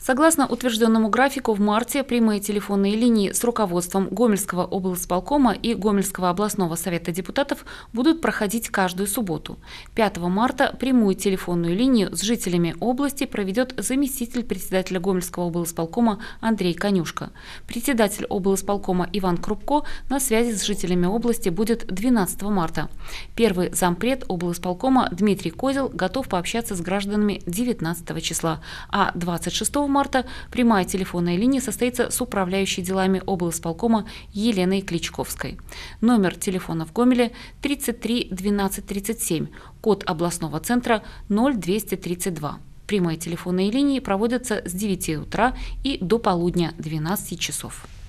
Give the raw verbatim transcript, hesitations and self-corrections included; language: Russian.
Согласно утвержденному графику, в марте прямые телефонные линии с руководством Гомельского облсполкома и Гомельского областного совета депутатов будут проходить каждую субботу. пятого марта прямую телефонную линию с жителями области проведет заместитель председателя Гомельского облсполкома Андрей Конюшко. Председатель облсполкома Иван Крупко на связи с жителями области будет двенадцатого марта. Первый зампред облсполкома Дмитрий Козел готов пообщаться с гражданами девятнадцатого числа, а двадцать шестого марта прямая телефонная линия состоится с управляющей делами облсполкома Еленой Кличковской. Номер телефона в Гомеле тридцать три двенадцать тридцать семь, код областного центра ноль двести тридцать два. Прямые телефонные линии проводятся с девяти утра и до полудня двенадцати часов.